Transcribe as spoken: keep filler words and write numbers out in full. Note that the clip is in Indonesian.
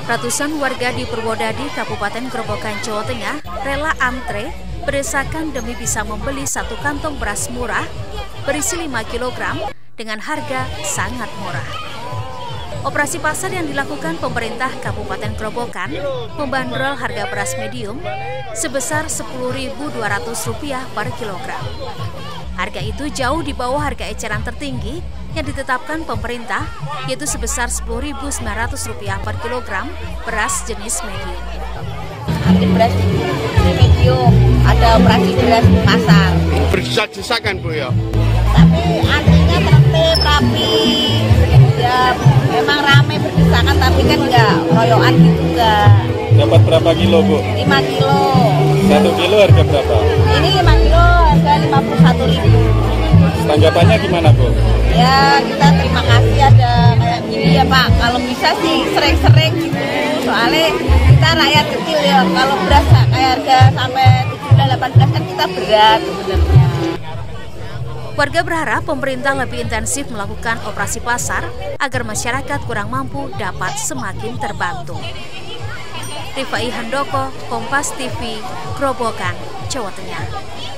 Ratusan warga di Purwodadi, Kabupaten Grobogan, Jawa Tengah rela antre berdesakan demi bisa membeli satu kantong beras murah berisi lima kilogram dengan harga sangat murah. Operasi pasar yang dilakukan pemerintah Kabupaten Grobogan membanderol harga beras medium sebesar sepuluh ribu dua ratus rupiah per kilogram. Harga itu jauh di bawah harga eceran tertinggi yang ditetapkan pemerintah, yaitu sebesar sepuluh ribu sembilan ratus rupiah per kilogram beras jenis medium. Antri beras ini medium, ada operasi beras di pasar. Berdesak-desakan Bu ya? Tapi antrinya tertib, rapi. Ya memang ramai berdesakan, tapi kan enggak royoan gitu enggak. Dapat berapa kilo Bu? lima kilo. Satu kilo harga berapa? Ini lima kilo harga lima puluh satu ribu. Tanggapannya gimana Bu? Ya kita terima kasih ada kayak gini ya Pak. Kalau bisa sih sering-sering gitu. Soalnya kita rakyat kecil ya. Kalau beras kayak harga sampai tujuh belas delapan belas kan kita berat sebenarnya. Warga berharap pemerintah lebih intensif melakukan operasi pasar agar masyarakat kurang mampu dapat semakin terbantu. Rifai Handoko, Kompas T V, Grobogan, Jawa Tengah.